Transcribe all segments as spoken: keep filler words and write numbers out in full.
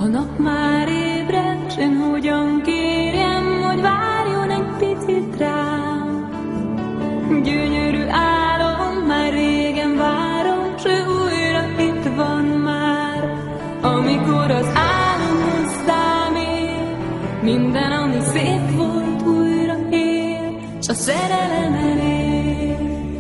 nap már ébred, s én hogyan kérjem, hogy várjon egy picit rám. Gyönyörű álom, már régen várom, s ő újra itt van már. Amikor az álom hozzám ér, minden, ami szép volt, újra él, s a szerelem elér.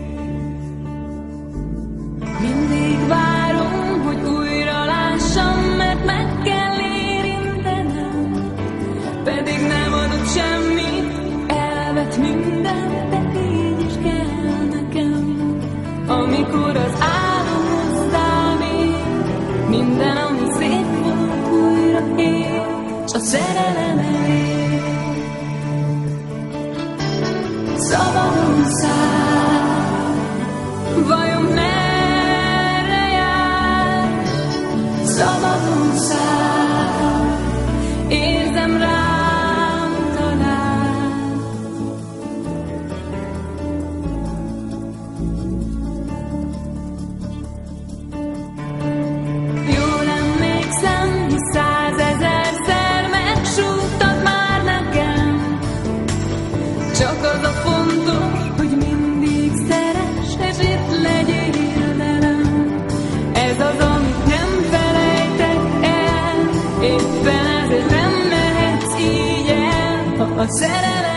Mindig várom, hogy újra lássam, mert meg kell érintenem, pedig nem adott semmit, elvett mindent, de így is kell nekem. Amikor az álom hozzám ér, minden, ami szép volt, újra él, s a szerelem elér. Szabadon száll, vajon merre jár? Szabadon száll, érzem rám talál. Jól emlékszem, hogy százezerszer megsúgtad már nekem, csak az a fontos, hogy mindig szeress, és itt legyél velem. Ez az, amit nem felejtek el, éppen ezért nem mehetsz így el, ha a szerelem